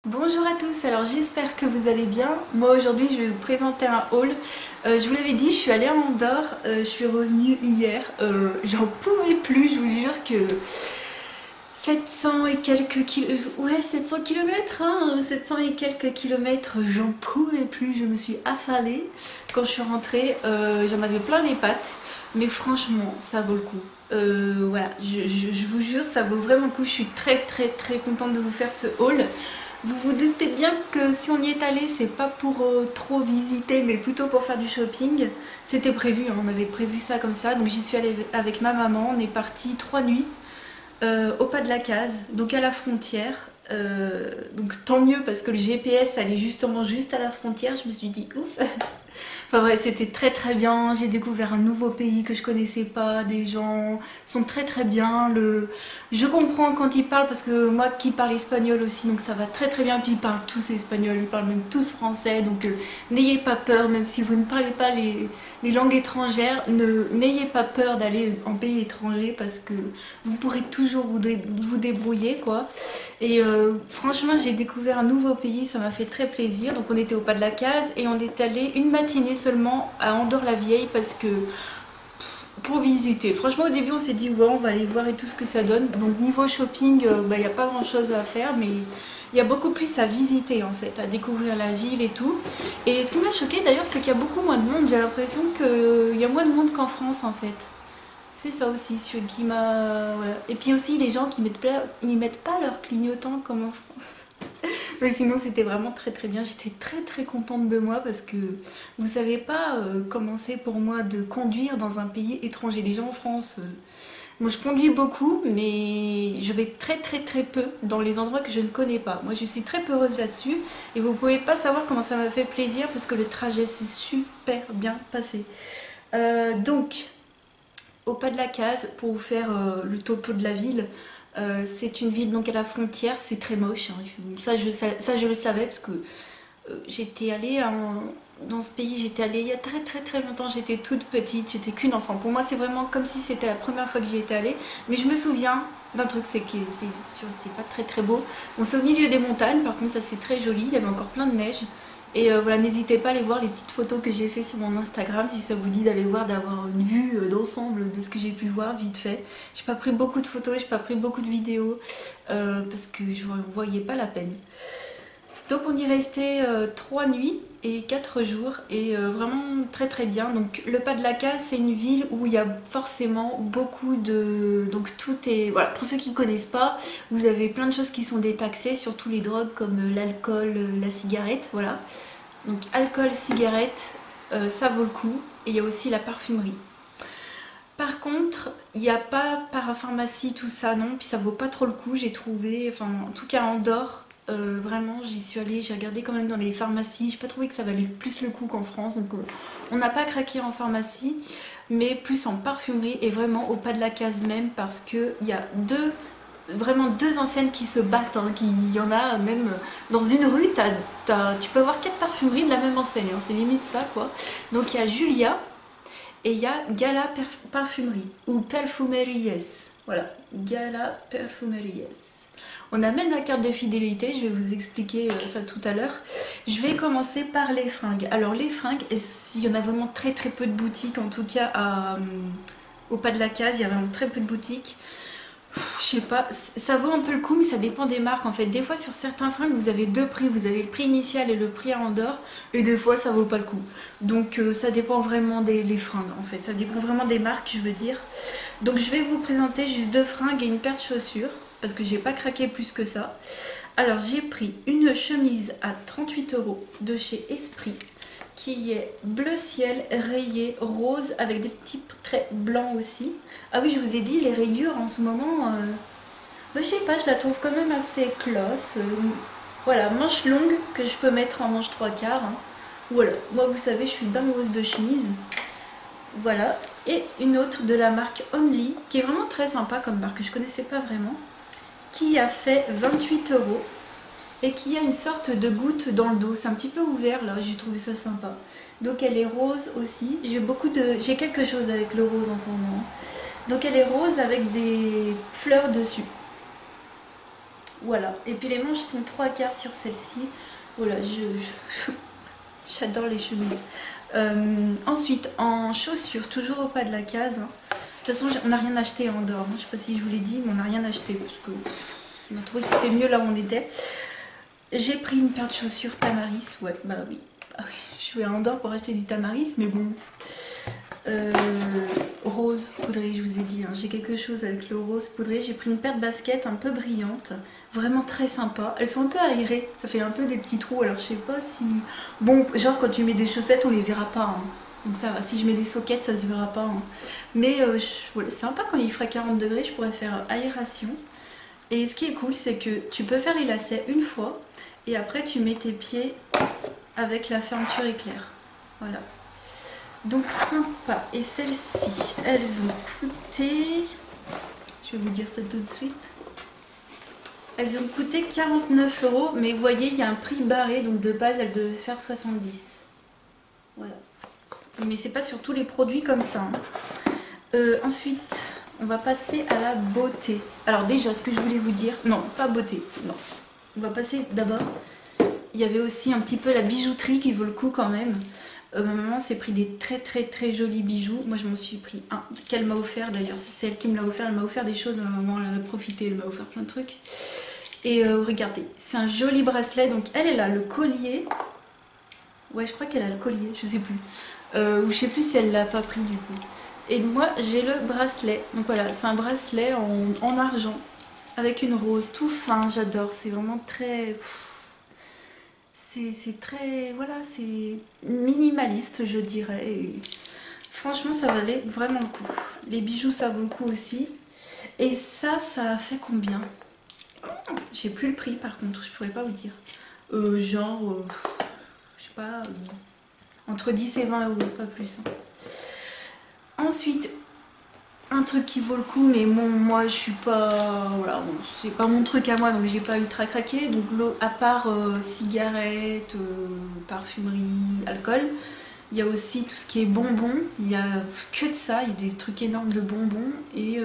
Bonjour à tous, alors j'espère que vous allez bien. Moi aujourd'hui je vais vous présenter un haul. Je vous l'avais dit, je suis allée à Andorre, je suis revenue hier. J'en pouvais plus, je vous jure que 700 et quelques kilomètres, ouais 700 kilomètres, 700 et quelques kilomètres, j'en pouvais plus, je me suis affalée. Quand je suis rentrée, j'en avais plein les pattes, mais franchement ça vaut le coup. Voilà, je vous jure, ça vaut vraiment le coup. Je suis très contente de vous faire ce haul. Vous vous doutez bien que si on y est allé, c'est pas pour trop visiter, mais plutôt pour faire du shopping. C'était prévu, hein, on avait prévu ça comme ça. Donc j'y suis allée avec ma maman. On est parti 3 nuits au pas de la case, donc à la frontière. Donc tant mieux parce que le GPS allait justement juste à la frontière. Je me suis dit ouf. Enfin ouais, c'était très bien. J'ai découvert un nouveau pays que je connaissais pas. Des gens sont très bien. Je comprends quand ils parlent parce que moi qui parle espagnol aussi, donc ça va très bien. Puis ils parlent tous espagnol, ils parlent même tous français. Donc n'ayez pas peur, même si vous ne parlez pas les langues étrangères, n'ayez pas peur d'aller en pays étranger parce que vous pourrez toujours vous débrouiller quoi. Et franchement, j'ai découvert un nouveau pays, ça m'a fait très plaisir. Donc on était au pas de la case et on est allé une matinée seulement à Andorre-la-Vieille parce que pour visiter. Franchement, au début, on s'est dit ouais, on va aller voir et tout ce que ça donne. Donc niveau shopping, il n'y a pas grand-chose à faire, mais il y a beaucoup plus à visiter en fait, à découvrir la ville et tout. Et ce qui m'a choqué d'ailleurs, c'est qu'il y a beaucoup moins de monde. J'ai l'impression qu'il y a moins de monde qu'en France en fait. C'est ça aussi, ce qui m'a. Voilà. Et puis aussi les gens qui ils mettent pas leur clignotant comme en France. Mais sinon c'était vraiment très bien. J'étais très contente de moi parce que vous savez pas comment c'est pour moi de conduire dans un pays étranger. Déjà en France, moi je conduis beaucoup, mais je vais très peu dans les endroits que je ne connais pas. Moi je suis très peureuse là-dessus et vous pouvez pas savoir comment ça m'a fait plaisir parce que le trajet s'est super bien passé. Donc au pas de la case pour vous faire le topo de la ville. C'est une ville donc à la frontière, c'est très moche, hein. Ça je le savais parce que j'étais allée dans ce pays, j'étais allée il y a très longtemps, j'étais toute petite, j'étais qu'une enfant. Pour moi c'est vraiment comme si c'était la première fois que j'y étais allée, mais je me souviens d'un truc, c'est que c'est pas très beau. Bon, c'est au milieu des montagnes, par contre ça c'est très joli, il y avait encore plein de neige. Et voilà, n'hésitez pas à aller voir les petites photos que j'ai fait sur mon Instagram si ça vous dit d'aller voir, d'avoir une vue d'ensemble de ce que j'ai pu voir vite fait. J'ai pas pris beaucoup de photos, j'ai pas pris beaucoup de vidéos parce que je ne voyais pas la peine. Donc on y restait 3 nuits et 4 jours et vraiment très bien. Donc le pas de la Case, c'est une ville où il y a forcément beaucoup de... Donc tout est... Voilà, pour ceux qui ne connaissent pas, vous avez plein de choses qui sont détaxées, surtout les drogues comme l'alcool, la cigarette, voilà. Donc alcool, cigarette, ça vaut le coup. Et il y a aussi la parfumerie. Par contre, il n'y a pas parapharmacie, tout ça, non. Puis ça vaut pas trop le coup, j'ai trouvé. Enfin, en tout cas, en Andorre, vraiment, j'y suis allée, j'ai regardé quand même dans les pharmacies. J'ai pas trouvé que ça valait plus le coup qu'en France. Donc, on n'a pas craqué en pharmacie, mais plus en parfumerie et vraiment au pas de la case même parce qu'il y a vraiment deux enseignes qui se battent. Hein, il y en a même dans une rue, tu peux avoir 4 parfumeries de la même enseigne. Hein, c'est limite ça, quoi. Donc, il y a Julia. Et il y a Gala Parfumerie ou Perfumeries. Voilà, Gala Perfumeries. On a même la carte de fidélité, je vais vous expliquer ça tout à l'heure. Je vais commencer par les fringues. Alors les fringues, il y en a vraiment très peu de boutiques, en tout cas au pas de la case, il y a vraiment très peu de boutiques. Je sais pas, ça vaut un peu le coup, mais ça dépend des marques en fait. Des fois sur certains fringues, vous avez deux prix, vous avez le prix initial et le prix à Andorre, et des fois ça vaut pas le coup. Donc ça dépend vraiment des les fringues en fait, ça dépend vraiment des marques, je veux dire. Donc je vais vous présenter juste deux fringues et une paire de chaussures, parce que j'ai pas craqué plus que ça. Alors j'ai pris une chemise à 38 € de chez Esprit, qui est bleu ciel rayé rose avec des petits traits blancs aussi. Ah oui, je vous ai dit, les rayures en ce moment, je sais pas, je la trouve quand même assez classe. Voilà, manche longue que je peux mettre en manche 3/4. Hein. Voilà, moi vous savez, je suis dingueuse de chemise. Voilà, et une autre de la marque Only, qui est vraiment très sympa comme marque, que je connaissais pas vraiment, qui a fait 28 € et qui a une sorte de goutte dans le dos. C'est un petit peu ouvert là, j'ai trouvé ça sympa. Donc elle est rose aussi. J'ai quelque chose avec le rose en ce moment. Donc elle est rose avec des fleurs dessus. Voilà. Et puis les manches sont 3/4 sur celle-ci. Voilà, j'adore les chemises. Ensuite, en chaussures, toujours au pas de la case. Hein. De toute façon, on n'a rien acheté en Andorre. Hein. Je sais pas si je vous l'ai dit, mais on n'a rien acheté parce que on a trouvé que c'était mieux là où on était. J'ai pris une paire de chaussures Tamaris. Ouais, bah oui. Ah oui. Je suis à Andorre pour acheter du Tamaris, mais bon. Rose poudré, je vous ai dit, hein. J'ai quelque chose avec le rose poudré. J'ai pris une paire de baskets un peu brillantes, vraiment très sympa. Elles sont un peu aérées, ça fait un peu des petits trous, alors je sais pas si... Bon, genre quand tu mets des chaussettes, on les verra pas, hein. Donc ça va, si je mets des soquettes, ça se verra pas, hein. Mais voilà, c'est sympa quand il fera 40 degrés, je pourrais faire aération. Et ce qui est cool, c'est que tu peux faire les lacets une fois, et après tu mets tes pieds avec la fermeture éclair. Voilà. Donc sympa. Et celles-ci, elles ont coûté... Je vais vous dire ça tout de suite. Elles ont coûté 49 €. Mais vous voyez, il y a un prix barré. Donc de base, elles devaient faire 70. Voilà. Mais c'est pas sur tous les produits comme ça. Hein. Ensuite, on va passer à la beauté. Alors déjà, ce que je voulais vous dire... Non, pas beauté. Non. On va passer d'abord... Il y avait aussi un petit peu la bijouterie qui vaut le coup quand même. Ma maman s'est pris des très jolis bijoux. Moi je m'en suis pris un qu'elle m'a offert d'ailleurs. C'est elle qui me l'a offert. Elle m'a offert des choses. Ma maman elle en a profité. Elle m'a offert plein de trucs. Et regardez, c'est un joli bracelet. Donc elle a le collier. Ouais, je crois qu'elle a le collier. Je sais plus. Ou je sais plus si elle l'a pas pris du coup. Et moi j'ai le bracelet. Donc voilà, c'est un bracelet en argent avec une rose tout fin. J'adore. C'est vraiment très... C'est très, voilà, c'est minimaliste je dirais. Et franchement ça valait vraiment le coup. Les bijoux ça vaut le coup aussi. Et ça a fait combien? J'ai plus le prix par contre, je pourrais pas vous dire. Genre, je sais pas, entre 10 et 20 €, pas plus. Hein. Ensuite, un truc qui vaut le coup, mais bon, moi je suis pas, voilà, bon, c'est pas mon truc à moi, donc j'ai pas ultra craqué. Donc à part cigarettes, parfumerie, alcool, il y a aussi tout ce qui est bonbons. Il y a que de ça, il y a des trucs énormes de bonbons et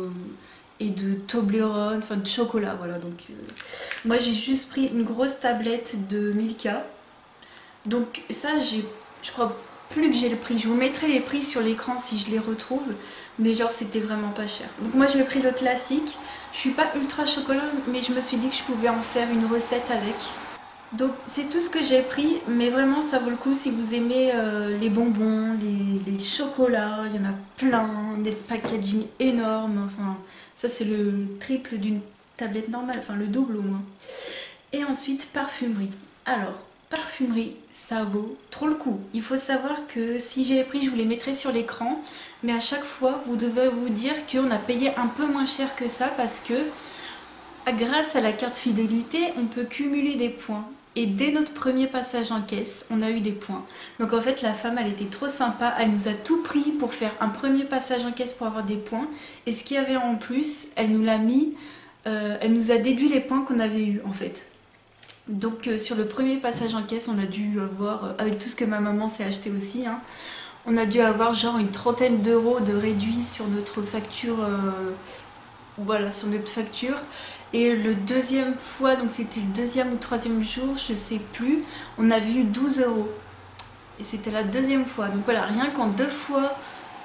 de Toblerone, enfin de chocolat, voilà. Donc moi j'ai juste pris une grosse tablette de Milka. Donc ça, je crois plus que j'ai le prix. Je vous mettrai les prix sur l'écran si je les retrouve. Mais genre c'était vraiment pas cher. Donc moi j'ai pris le classique. Je suis pas ultra chocolat, mais je me suis dit que je pouvais en faire une recette avec. Donc c'est tout ce que j'ai pris. Mais vraiment ça vaut le coup si vous aimez les bonbons, les chocolats. Il y en a plein, des packaging énormes. Enfin ça c'est le triple d'une tablette normale. Enfin le double au moins. Et ensuite parfumerie. Alors parfumerie, ça vaut trop le coup. Il faut savoir que si j'ai les prix, je vous les mettrai sur l'écran. Mais à chaque fois, vous devez vous dire qu'on a payé un peu moins cher que ça parce que grâce à la carte fidélité, on peut cumuler des points. Et dès notre premier passage en caisse, on a eu des points. Donc en fait, la femme, elle était trop sympa. Elle nous a tout pris pour faire un premier passage en caisse pour avoir des points. Et ce qu'il y avait en plus, elle nous l'a mis, elle nous a déduit les points qu'on avait eu en fait. Donc sur le premier passage en caisse, on a dû avoir, avec tout ce que ma maman s'est acheté aussi, hein, on a dû avoir genre une trentaine d'euros de réduit sur notre facture, voilà, sur notre facture. Et le deuxième fois, donc c'était le deuxième ou troisième jour, je sais plus, on avait eu 12 €. Et c'était la deuxième fois. Donc voilà, rien qu'en 2 fois,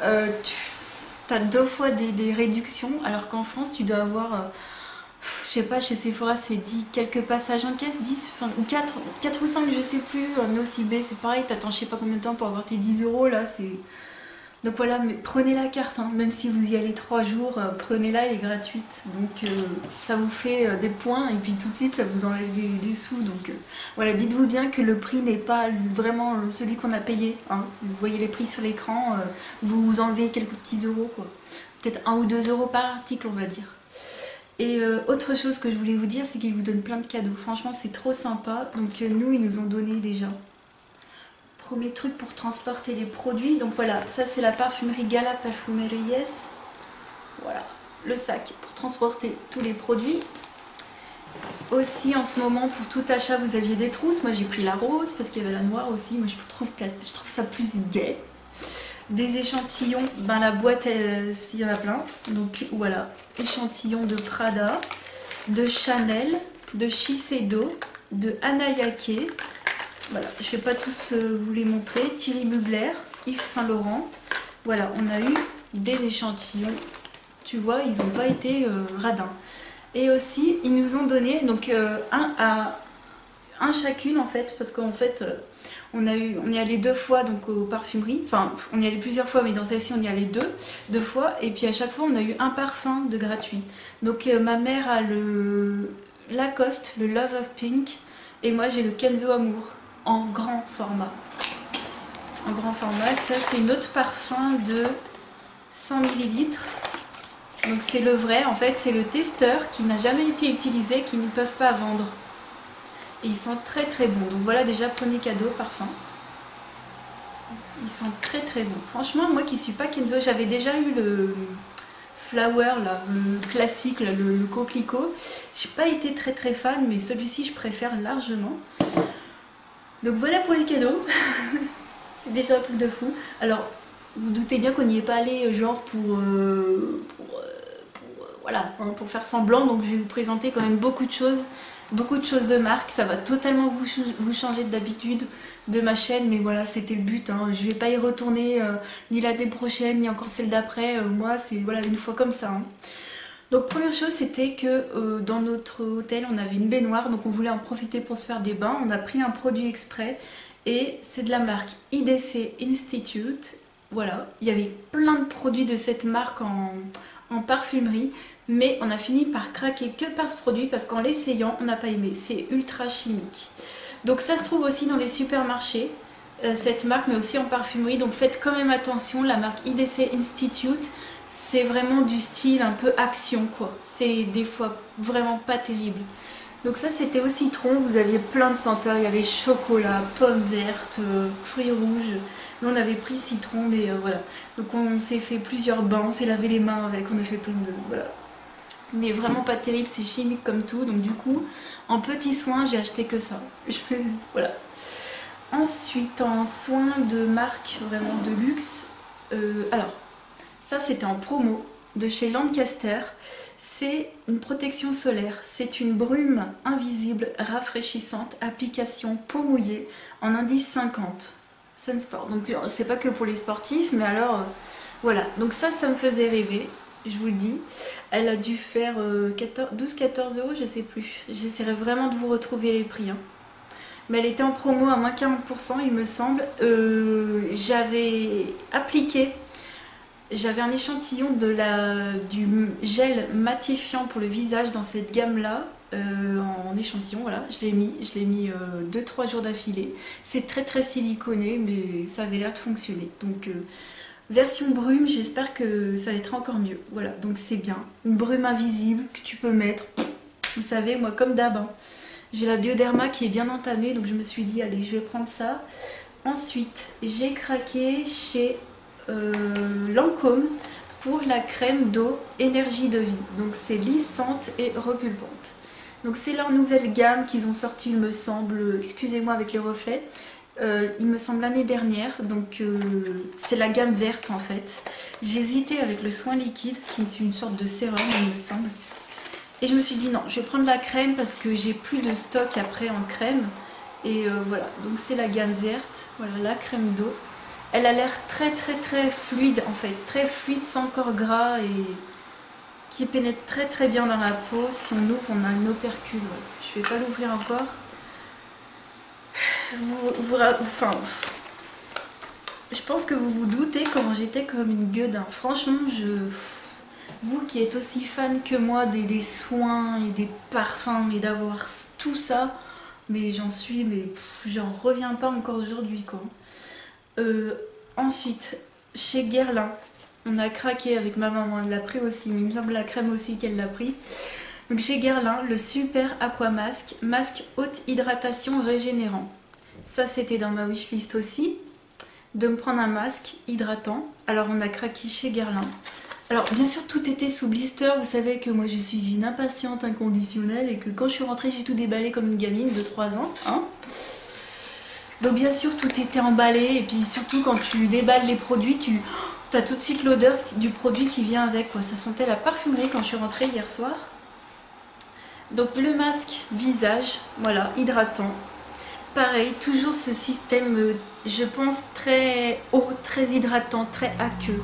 tu as 2 fois des réductions, alors qu'en France, tu dois avoir... je sais pas, chez Sephora c'est 10 quelques passages en caisse, 10, enfin, ou 4 ou 5 je sais plus, en OCB c'est pareil, t'attends je sais pas combien de temps pour avoir tes 10 € là, c'est... Donc voilà, mais prenez la carte, hein. Même si vous y allez 3 jours, prenez-la, elle est gratuite, donc ça vous fait des points et puis tout de suite ça vous enlève des sous, donc voilà, dites-vous bien que le prix n'est pas vraiment celui qu'on a payé, hein. Si vous voyez les prix sur l'écran, vous enlevez quelques petits euros quoi, peut-être 1 ou 2 € par article on va dire. Et autre chose que je voulais vous dire, c'est qu'ils vous donnent plein de cadeaux. Franchement, c'est trop sympa. Donc nous, ils nous ont donné déjà. Premier truc pour transporter les produits. Donc voilà, ça c'est la parfumerie Gala Perfumeries. Voilà, le sac pour transporter tous les produits. Aussi, en ce moment, pour tout achat, vous aviez des trousses. Moi, j'ai pris la rose parce qu'il y avait la noire aussi. Moi, je trouve ça plus gai. Des échantillons, ben la boîte, s'il y en a plein. Donc voilà, échantillons de Prada. de Chanel, de Shiseido, de Hanayake. Voilà, je ne vais pas tous vous les montrer. Thierry Mugler, Yves Saint Laurent. Voilà, on a eu des échantillons. Tu vois, ils n'ont pas été radins. Et aussi, ils nous ont donné donc un chacune en fait, parce qu'en fait, on est allé 2 fois donc aux parfumeries. Enfin, on y allé plusieurs fois, mais dans celle-ci, on y allait deux fois. Et puis à chaque fois, on a eu un parfum de gratuit. Donc ma mère a le Lacoste, le Love of Pink, et moi j'ai le Kenzo Amour en grand format. En grand format, ça c'est une autre parfum de 100 ml. Donc c'est le vrai, en fait c'est le testeur qui n'a jamais été utilisé, qui ne peuvent pas vendre. Et ils sont très très bons. Donc voilà, déjà premier cadeau, parfum. Ils sont très très bons. Franchement, moi qui suis pas Kenzo, j'avais déjà eu le Flower là, le classique, là, le coquelicot. J'ai pas été très très fan, mais celui-ci je préfère largement. Donc voilà pour les cadeaux. C'est déjà un truc de fou. Alors, vous doutez bien qu'on n'y est pas allé genre voilà, hein, pour faire semblant. Donc je vais vous présenter quand même beaucoup de choses de marque. Ça va totalement vous changer d'habitude de ma chaîne, mais voilà, c'était le but, hein. Je vais pas y retourner ni l'année prochaine, ni encore celle d'après. Moi, c'est voilà, une fois comme ça, hein. Donc première chose, c'était que dans notre hôtel, on avait une baignoire, donc on voulait en profiter pour se faire des bains. On a pris un produit exprès et c'est de la marque IDC Institute. Voilà, il y avait plein de produits de cette marque en parfumerie, mais on a fini par craquer que par ce produit parce qu'en l'essayant, on n'a pas aimé. C'est ultra chimique. Donc ça se trouve aussi dans les supermarchés, cette marque, mais aussi en parfumerie. Donc faites quand même attention, la marque IDC Institute, c'est vraiment du style un peu action, quoi. C'est des fois vraiment pas terrible. Donc ça, c'était au citron. Vous aviez plein de senteurs. Il y avait chocolat, pomme verte, fruits rouges. Nous, on avait pris citron, mais voilà. Donc on s'est fait plusieurs bains, on s'est lavé les mains avec, on a fait plein de... Voilà. Mais vraiment pas terrible, c'est chimique comme tout. Donc du coup, en petits soins, j'ai acheté que ça. Voilà. Ensuite, en soins de marque vraiment de luxe, alors, ça c'était en promo de chez Lancaster. C'est une protection solaire. C'est une brume invisible rafraîchissante, application peau mouillée en indice 50. Sunsport. Donc c'est pas que pour les sportifs, mais alors voilà. Donc ça me faisait rêver, je vous le dis. Elle a dû faire 12-14 euros, je sais plus. J'essaierai vraiment de vous retrouver les prix, hein. Mais elle était en promo à moins 40%, il me semble. J'avais appliqué, j'avais un échantillon du gel matifiant pour le visage dans cette gamme-là. En échantillon, voilà, je l'ai mis 2-3 jours d'affilée. C'est très très siliconé, mais ça avait l'air de fonctionner. Donc version brume, j'espère que ça va être encore mieux. Voilà, donc c'est bien. Une brume invisible que tu peux mettre. Vous savez, moi comme d'hab, hein, j'ai la Bioderma qui est bien entamée, donc je me suis dit, allez, je vais prendre ça. Ensuite, j'ai craqué chez Lancôme pour la crème d'eau énergie de vie. Donc c'est lissante et repulpante. Donc c'est leur nouvelle gamme qu'ils ont sorti, il me semble, excusez-moi avec les reflets, il me semble l'année dernière. Donc c'est la gamme verte en fait. J'ai hésité avec le soin liquide qui est une sorte de sérum, il me semble. Et je me suis dit non, je vais prendre la crème parce que j'ai plus de stock après en crème. Et voilà, donc c'est la gamme verte, voilà la crème d'eau. Elle a l'air très très très fluide en fait, très fluide, sans corps gras et qui pénètre très très bien dans la peau. Si on ouvre, on a un opercule. Ouais. Je vais pas l'ouvrir encore. Enfin, je pense que vous vous doutez comment j'étais comme une gueudin. Franchement, vous qui êtes aussi fan que moi des soins et des parfums, mais d'avoir tout ça, mais j'en suis, mais j'en reviens pas encore aujourd'hui, quoi. Ensuite, chez Guerlain, on a craqué avec ma maman, elle l'a pris aussi, mais il me semble la crème aussi qu'elle l'a pris. Donc chez Guerlain, le Super Aqua Mask, masque haute hydratation régénérant. Ça c'était dans ma wishlist aussi, de me prendre un masque hydratant. Alors on a craqué chez Guerlain. Alors bien sûr tout était sous blister, vous savez que moi je suis une impatiente inconditionnelle et que quand je suis rentrée j'ai tout déballé comme une gamine de 3 ans, hein. Donc bien sûr tout était emballé et puis surtout quand tu déballes les produits, tu as tout de suite l'odeur du produit qui vient avec, quoi. Ça sentait la parfumerie quand je suis rentrée hier soir. Donc le masque visage, voilà, hydratant. Pareil, toujours ce système, je pense, très haut, très hydratant, très aqueux.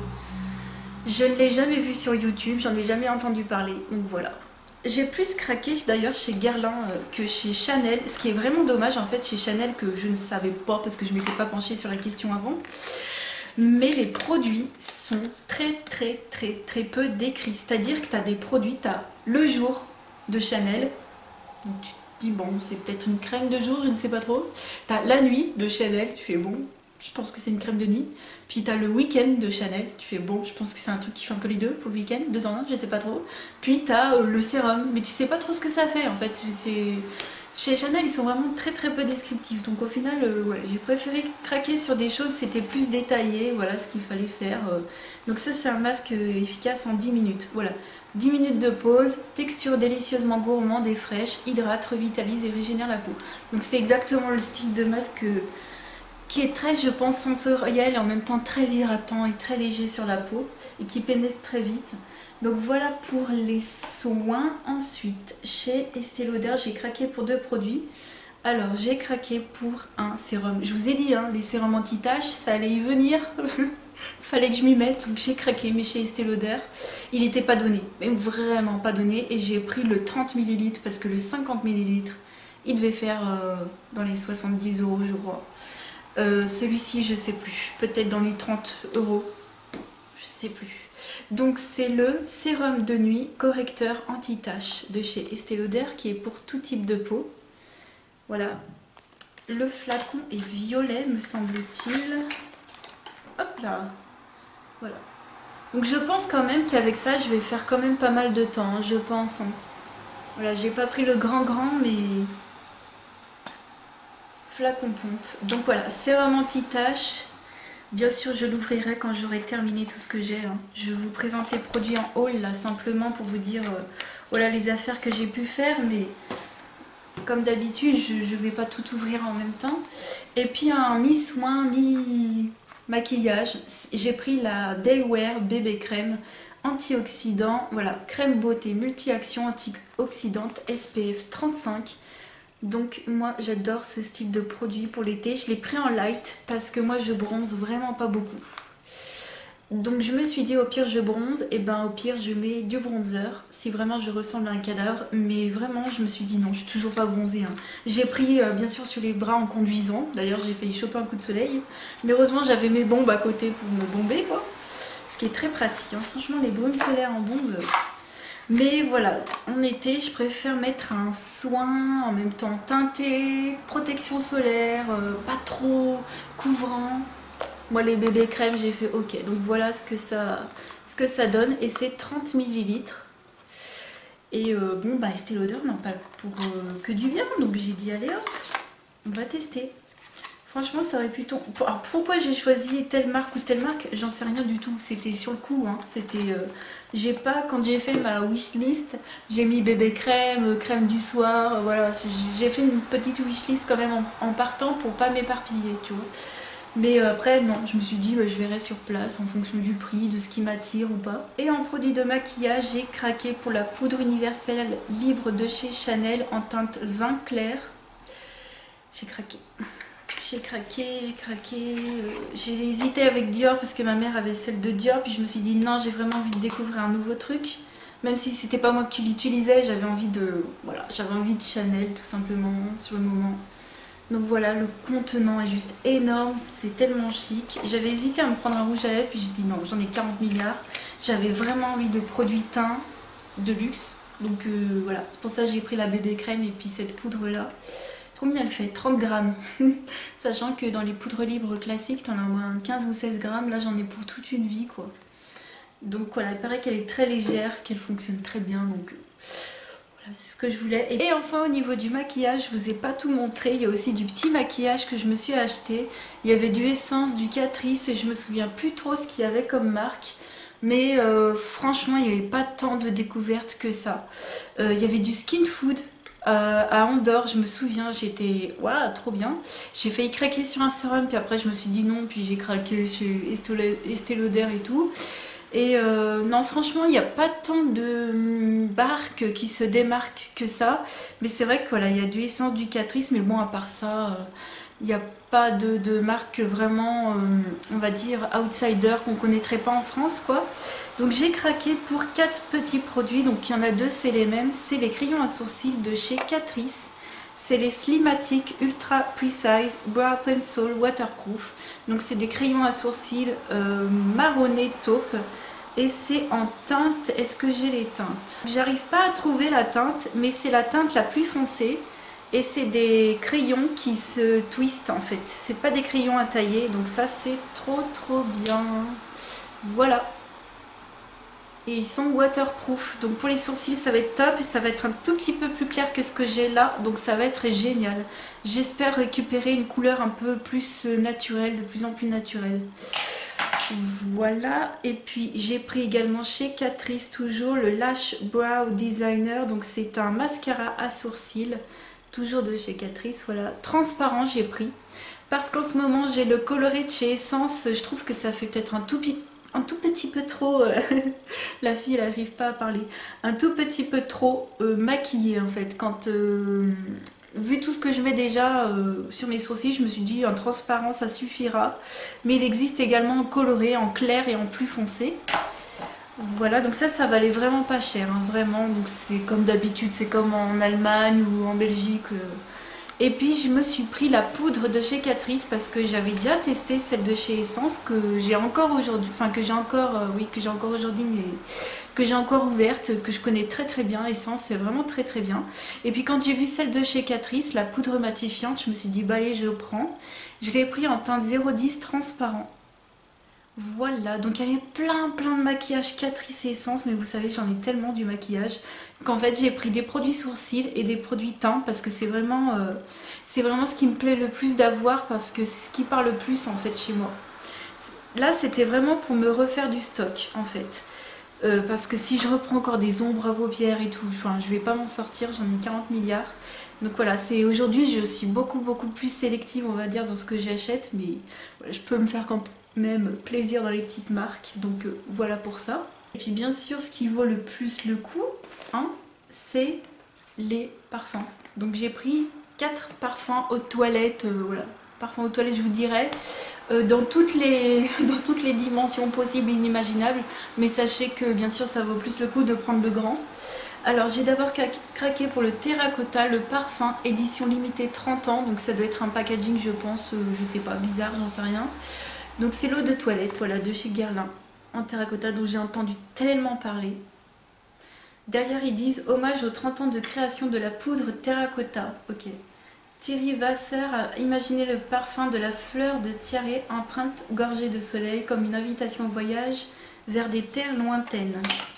Je ne l'ai jamais vu sur YouTube, j'en ai jamais entendu parler, donc voilà. J'ai plus craqué d'ailleurs chez Guerlain que chez Chanel, ce qui est vraiment dommage en fait chez Chanel que je ne savais pas parce que je ne m'étais pas penchée sur la question avant. Mais les produits sont très peu décrits. C'est-à-dire que tu as des produits, tu as le jour de Chanel, donc tu te dis bon c'est peut-être une crème de jour, je ne sais pas trop. Tu as la nuit de Chanel, tu fais bon, je pense que c'est une crème de nuit. Puis tu as le week-end de Chanel, tu fais bon, je pense que c'est un truc qui fait un peu les deux pour le week-end, deux en un, je sais pas trop. Puis tu as le sérum, mais tu sais pas trop ce que ça fait en fait. Chez Chanel, ils sont vraiment très peu descriptifs. Donc au final, ouais, j'ai préféré craquer sur des choses, c'était plus détaillé, voilà ce qu'il fallait faire. Donc ça, c'est un masque efficace en 10 minutes. Voilà, 10 minutes de pause, texture délicieusement gourmande et fraîche, hydrate, revitalise et régénère la peau. Donc c'est exactement le style de masque qui est très, je pense, sensoriel et en même temps très hydratant et très léger sur la peau et qui pénètre très vite. Donc voilà pour les soins. Ensuite, chez Estée Lauder, j'ai craqué pour deux produits. Alors, j'ai craqué pour un sérum. Je vous ai dit, hein, les sérums anti-taches, ça allait y venir. Fallait que je m'y mette, donc j'ai craqué. Mais chez Estée Lauder, il n'était pas donné. Mais vraiment pas donné. Et j'ai pris le 30 ml parce que le 50 ml, il devait faire dans les 70 euros, je crois. Celui-ci, je sais plus. Peut-être dans les 30 euros. Je sais plus. Donc c'est le sérum de nuit correcteur anti-tache de chez Estée Lauder qui est pour tout type de peau. Voilà. Le flacon est violet me semble-t-il. Hop là. Voilà. Donc je pense quand même qu'avec ça je vais faire quand même pas mal de temps, hein, je pense. Hein. Voilà, j'ai pas pris le grand mais... Flacon pompe. Donc voilà, sérum anti-tache. Bien sûr, je l'ouvrirai quand j'aurai terminé tout ce que j'ai. Hein. Je vous présente les produits en haul, là, simplement pour vous dire voilà les affaires que j'ai pu faire. Mais comme d'habitude, je ne vais pas tout ouvrir en même temps. Et puis un mi-soin, mi-maquillage. J'ai pris la Daywear Bébé Crème antioxydant. Voilà, crème beauté multi-action antioxydante SPF 35. Donc moi j'adore ce style de produit pour l'été. Je l'ai pris en light parce que moi je bronze vraiment pas beaucoup. Donc je me suis dit au pire je bronze, et ben au pire je mets du bronzer si vraiment je ressemble à un cadavre. Mais vraiment je me suis dit non, je suis toujours pas bronzée. Hein. J'ai pris bien sûr sur les bras en conduisant. D'ailleurs j'ai failli choper un coup de soleil. Mais heureusement j'avais mes bombes à côté pour me bomber quoi. Ce qui est très pratique. Hein. Franchement les brumes solaires en bombe... Mais voilà, en été, je préfère mettre un soin en même temps teinté, protection solaire, pas trop couvrant. Moi, les bébés crèmes, j'ai fait ok. Donc voilà ce que ça donne. Et c'est 30 ml. Et bon, bah Estée Lauder n'en parle pour que du bien. Donc j'ai dit, allez hop, on va tester. Franchement, ça aurait pu tomber. Alors, pourquoi j'ai choisi telle marque ou telle marque, j'en sais rien du tout. C'était sur le coup. Hein. C'était, j'ai pas, quand j'ai fait ma wishlist, j'ai mis bébé crème, crème du soir. Voilà, j'ai fait une petite wishlist quand même en partant pour pas m'éparpiller, tu vois. Mais après, non, je me suis dit, je verrai sur place en fonction du prix, de ce qui m'attire ou pas. Et en produit de maquillage, j'ai craqué pour la poudre universelle libre de chez Chanel en teinte vin clair. J'ai craqué. J'ai craqué. J'ai hésité avec Dior parce que ma mère avait celle de Dior. Puis je me suis dit non, j'ai vraiment envie de découvrir un nouveau truc. Même si c'était pas moi qui l'utilisais, j'avais envie de... Voilà, j'avais envie de Chanel tout simplement sur le moment. Donc voilà, le contenant est juste énorme, c'est tellement chic. J'avais hésité à me prendre un rouge à lèvres, puis j'ai dit non, j'en ai 40 milliards. J'avais vraiment envie de produits teints de luxe. Donc voilà, c'est pour ça que j'ai pris la bébé crème et puis cette poudre là. Combien elle fait? 30 grammes. Sachant que dans les poudres libres classiques, t'en as au moins 15 ou 16 grammes. Là, j'en ai pour toute une vie, quoi. Donc voilà, il paraît qu'elle est très légère, qu'elle fonctionne très bien. Donc voilà, c'est ce que je voulais. Et enfin, au niveau du maquillage, je vous ai pas tout montré. Il y a aussi du petit maquillage que je me suis acheté. Il y avait du Essence, du Catrice et je me souviens plus trop ce qu'il y avait comme marque. Mais franchement, il n'y avait pas tant de découvertes que ça. Il y avait du Skin Food. À Andorre, je me souviens, j'étais waouh, trop bien. J'ai failli craquer sur un sérum, puis après je me suis dit non, puis j'ai craqué chez Estée Lauder et tout. Et non, franchement, il n'y a pas tant de marques qui se démarquent que ça. Mais c'est vrai que voilà, il y a du Essence, du Catrice, mais bon, à part ça, il n'y a pas de marque vraiment, on va dire, outsider qu'on connaîtrait pas en France, quoi. Donc j'ai craqué pour 4 petits produits. Donc il y en a deux, c'est les mêmes. C'est les crayons à sourcils de chez Catrice. C'est les Slimatic Ultra Precise Brow Pencil Waterproof. Donc c'est des crayons à sourcils marronné taupe. Et c'est en teinte, est-ce que j'ai les teintes? J'arrive pas à trouver la teinte, mais c'est la teinte la plus foncée. Et c'est des crayons qui se twistent en fait. C'est pas des crayons à tailler, donc ça c'est trop bien. Voilà. Et ils sont waterproof. Donc pour les sourcils ça va être top. Ça va être un tout petit peu plus clair que ce que j'ai là. Donc ça va être génial. J'espère récupérer une couleur un peu plus naturelle, de plus en plus naturelle. Voilà, et puis j'ai pris également chez Catrice toujours le Lash Brow Designer, donc c'est un mascara à sourcils, toujours de chez Catrice, voilà, transparent j'ai pris, parce qu'en ce moment j'ai le coloré de chez Essence, je trouve que ça fait peut-être un tout petit peu trop, la fille elle n'arrive pas à parler, un tout petit peu trop maquillée en fait, quand... vu tout ce que je mets déjà sur mes sourcils, je me suis dit en transparent ça suffira. Mais il existe également en coloré, en clair et en plus foncé. Voilà, donc ça valait vraiment pas cher, hein, vraiment. Donc c'est comme d'habitude, c'est comme en Allemagne ou en Belgique. Et puis je me suis pris la poudre de chez Catrice parce que j'avais déjà testé celle de chez Essence que j'ai encore aujourd'hui, enfin que j'ai encore, oui que j'ai encore aujourd'hui, mais que j'ai encore ouverte, que je connais très bien. Essence c'est vraiment très bien. Et puis quand j'ai vu celle de chez Catrice, la poudre matifiante, je me suis dit bah allez je prends. Je l'ai pris en teinte 010 transparent. Voilà, donc il y avait plein de maquillage Catrice et Essence, mais vous savez j'en ai tellement du maquillage qu'en fait j'ai pris des produits sourcils et des produits teint parce que c'est vraiment ce qui me plaît le plus d'avoir parce que c'est ce qui parle le plus en fait chez moi. Là c'était vraiment pour me refaire du stock en fait. Parce que si je reprends encore des ombres à paupières et tout, enfin, je vais pas m'en sortir, j'en ai 40 milliards. Donc voilà, c'est aujourd'hui je suis beaucoup plus sélective on va dire dans ce que j'achète, mais voilà, je peux me faire quand même plaisir dans les petites marques, donc voilà pour ça. Et puis bien sûr ce qui vaut le plus le coup, hein, c'est les parfums. Donc j'ai pris 4 parfums aux toilettes, voilà, parfums aux toilettes je vous dirais, dans toutes les dimensions possibles et inimaginables, mais sachez que bien sûr ça vaut plus le coup de prendre le grand. Alors j'ai d'abord craqué pour le Terracotta, le parfum édition limitée 30 ans, donc ça doit être un packaging je pense, je sais pas, bizarre, j'en sais rien. Donc c'est l'eau de toilette, voilà, de chez Guerlain, en terracotta, dont j'ai entendu tellement parler. Derrière ils disent hommage aux 30 ans de création de la poudre terracotta, ok. Thierry Vasseur a imaginé le parfum de la fleur de tiare empreinte gorgée de soleil comme une invitation au voyage vers des terres lointaines.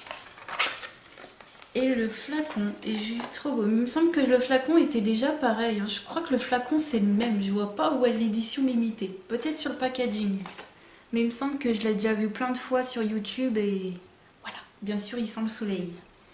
Et le flacon est juste trop beau. Il me semble que le flacon était déjà pareil, hein. Je crois que le flacon c'est le même. Je vois pas où est l'édition limitée. Peut-être sur le packaging. Mais il me semble que je l'ai déjà vu plein de fois sur YouTube et voilà. Bien sûr, il sent le soleil.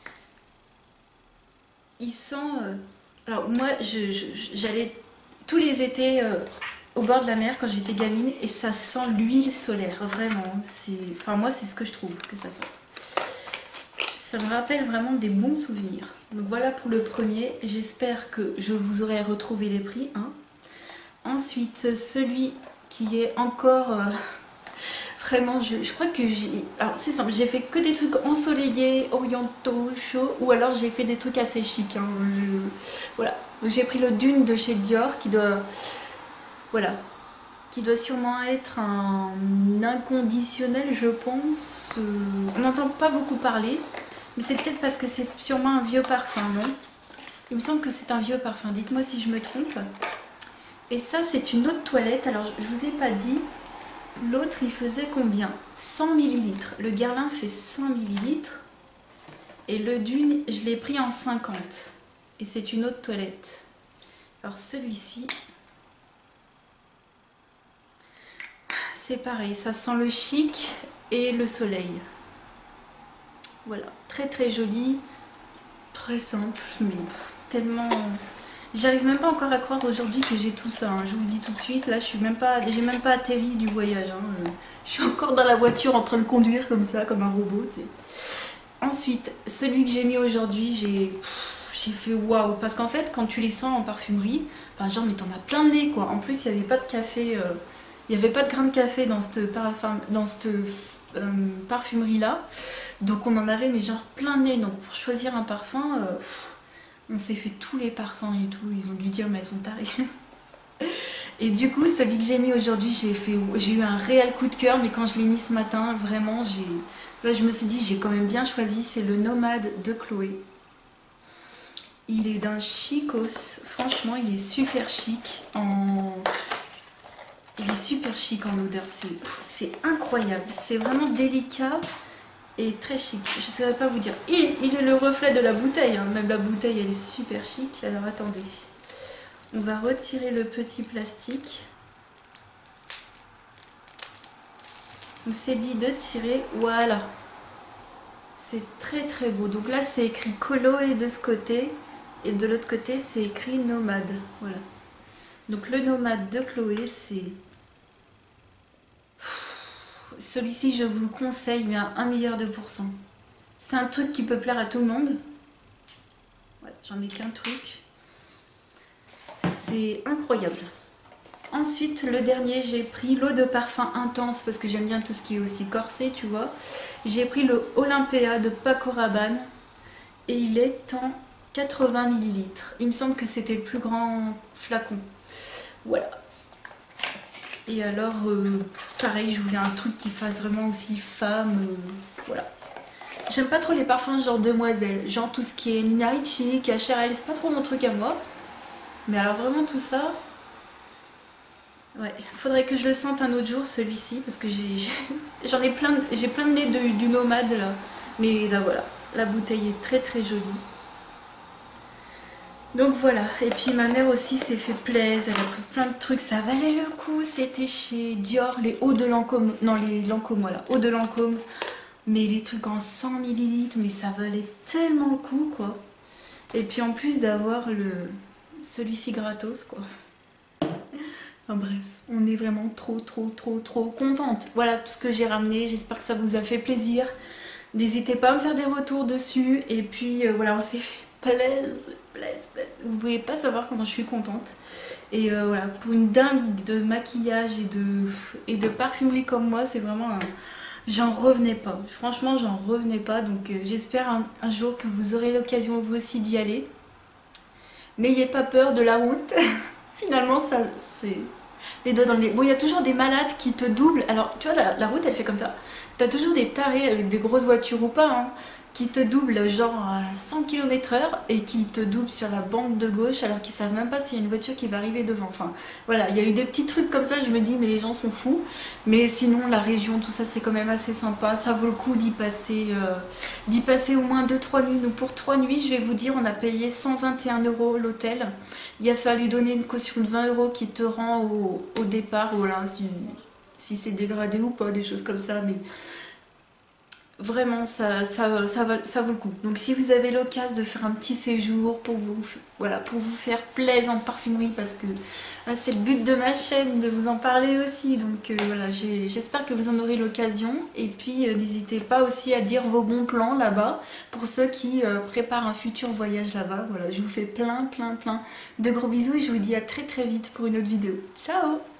Il sent... Alors moi, j'allais tous les étés au bord de la mer quand j'étais gamine et ça sent l'huile solaire, vraiment. Enfin moi, c'est ce que je trouve que ça sent. Ça me rappelle vraiment des bons souvenirs. Donc voilà pour le premier. J'espère que je vous aurai retrouvé les prix. Hein. Ensuite, celui qui est encore... vraiment, je crois que j'ai... Alors c'est simple, j'ai fait que des trucs ensoleillés, orientaux, chauds. Ou alors j'ai fait des trucs assez chics. Hein. Voilà. Donc j'ai pris le Dune de chez Dior qui doit... Voilà. Qui doit sûrement être un inconditionnel, je pense. On n'entend pas beaucoup parler. Mais c'est peut-être parce que c'est sûrement un vieux parfum, non? Il me semble que c'est un vieux parfum. Dites-moi si je me trompe. Et ça, c'est une autre toilette. Alors, je vous ai pas dit. L'autre, il faisait combien? 100 ml. Le Guerlain fait 100 ml. Et le Dune, je l'ai pris en 50. Et c'est une autre toilette. Alors, celui-ci... c'est pareil. Ça sent le chic et le soleil. Voilà, très joli, très simple, mais tellement... J'arrive même pas encore à croire aujourd'hui que j'ai tout ça, hein. Je vous le dis tout de suite, là je suis même pas, j'ai même pas atterri du voyage, hein. Je suis encore dans la voiture en train de conduire comme ça, comme un robot, tu sais. Ensuite, celui que j'ai mis aujourd'hui, j'ai fait waouh, parce qu'en fait quand tu les sens en parfumerie, enfin genre mais t'en as plein le nez quoi. En plus il n'y avait pas de café, il n'y avait pas de grain de café dans cette, parfumerie là, donc on en avait mais genre plein le nez. Donc pour choisir un parfum, on s'est fait tous les parfums et tout, ils ont dû dire mais elles sont tarées. Et du coup, celui que j'ai mis aujourd'hui, j'ai eu un réel coup de cœur, mais quand je l'ai mis ce matin, vraiment, là, je me suis dit, j'ai quand même bien choisi. C'est le Nomade de Chloé. Il est d'un chicos. Franchement, il est super chic il est super chic en odeur. C'est incroyable. C'est vraiment délicat et très chic. Je ne saurais pas vous dire. Il est le reflet de la bouteille, hein. Même la bouteille, elle est super chic. Alors attendez. On va retirer le petit plastique. On s'est dit de tirer. Voilà. C'est très très beau. Donc là, c'est écrit Chloé de ce côté. Et de l'autre côté, c'est écrit Nomade. Voilà. Donc le Nomade de Chloé, c'est... Celui-ci, je vous le conseille, mais à 1 milliard de pourcents. C'est un truc qui peut plaire à tout le monde. Voilà, j'en mets qu'un truc. C'est incroyable. Ensuite, le dernier, j'ai pris l'eau de parfum intense parce que j'aime bien tout ce qui est aussi corsé, tu vois. J'ai pris le Olympea de Paco Rabanne et il est en 80 ml. Il me semble que c'était le plus grand flacon. Voilà. Et alors, pareil, je voulais un truc qui fasse vraiment aussi femme. Voilà. J'aime pas trop les parfums genre demoiselle. Genre tout ce qui est Nina Ricci, KHRL, c'est pas trop mon truc à moi. Mais alors vraiment tout ça... Ouais, faudrait que je le sente un autre jour celui-ci parce que j'ai plein de nez du Nomade là. Mais là voilà, la bouteille est très très jolie. Donc voilà, et puis ma mère aussi s'est fait plaisir, elle a pris plein de trucs, ça valait le coup. C'était chez Dior, les eaux de Lancôme, non les Lancôme, voilà, eaux de Lancôme. Mais les trucs en 100 ml, mais ça valait tellement le coup quoi. Et puis en plus d'avoir celui-ci gratos quoi. Enfin bref, on est vraiment trop contente. Voilà tout ce que j'ai ramené, j'espère que ça vous a fait plaisir. N'hésitez pas à me faire des retours dessus. Et puis voilà, on s'est fait plaisir. Vous pouvez pas savoir comment je suis contente. Et voilà, pour une dingue de maquillage et de parfumerie comme moi, c'est vraiment j'en revenais pas. Franchement, j'en revenais pas. Donc j'espère un jour que vous aurez l'occasion vous aussi d'y aller. N'ayez pas peur de la route. Finalement, ça, c'est les doigts dans le nez. Bon, il y a toujours des malades qui te doublent. Alors, tu vois, la route, elle fait comme ça. T'as toujours des tarés avec des grosses voitures ou pas, hein, qui te doublent genre à 100 km/h et qui te doublent sur la bande de gauche alors qu'ils savent même pas s'il y a une voiture qui va arriver devant. Enfin, voilà, il y a eu des petits trucs comme ça, je me dis, mais les gens sont fous. Mais sinon, la région, tout ça, c'est quand même assez sympa. Ça vaut le coup d'y passer au moins 2-3 nuits. Donc, pour 3 nuits, je vais vous dire, on a payé 121 € l'hôtel. Il a fallu donner une caution de 20 € qui te rend au départ, voilà, si c'est dégradé ou pas, des choses comme ça. Mais vraiment, ça vaut le coup. Donc si vous avez l'occasion de faire un petit séjour pour vous, voilà, pour vous faire plaisir en parfumerie, parce que c'est le but de ma chaîne, de vous en parler aussi. Donc voilà, j'espère que vous en aurez l'occasion. Et puis n'hésitez pas aussi à dire vos bons plans là-bas, pour ceux qui préparent un futur voyage là-bas. Voilà, je vous fais plein de gros bisous et je vous dis à très vite pour une autre vidéo. Ciao!